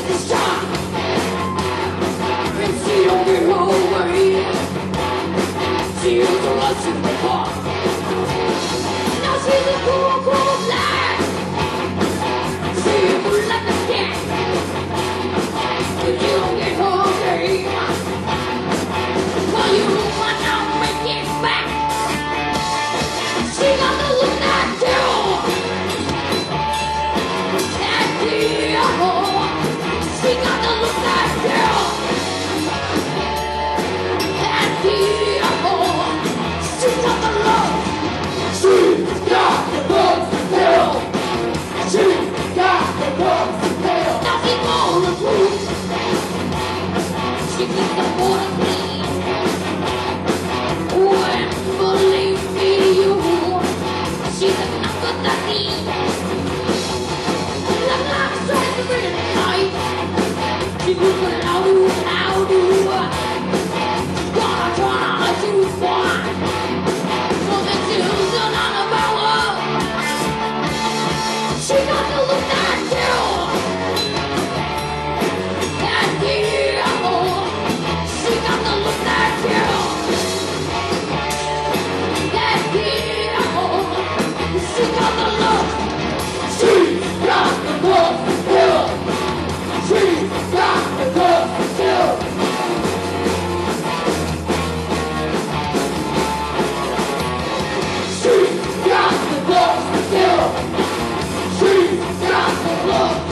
this time, and she don't get over here. She was a love to the heart. Now she's a cool, cool flag. She was like a cat. If you don't get her game, well, you might not make it back. She got the look that kill. That kill. She got the look that kill. That kill. She got the love. She got the love to kill. She got the love to kill. Now she gonna prove. She keeps the border clean. Oh, and believe me, you. She's a number 13. Like life strikes the red night. She moves it out, out, she's gonna try to find something children on the power. She got to look that kill. That kill. She got to look that kill. That kill. She got the love. She got the love to kill. She got the love to kill. She got the love to kill. She got the love.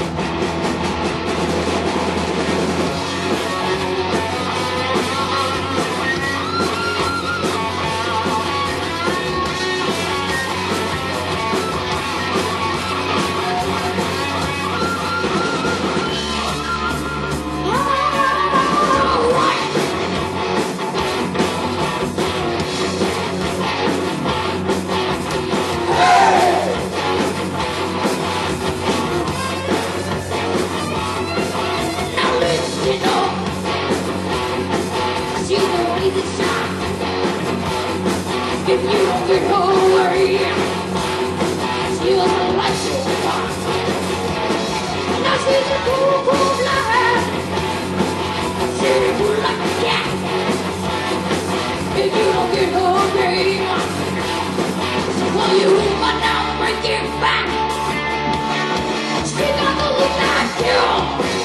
If you don't get her way, she was a light to find. Now she's a cool, cool black. She was like a cat. If you don't get her game, well, you might not break it back. She got the look that kill.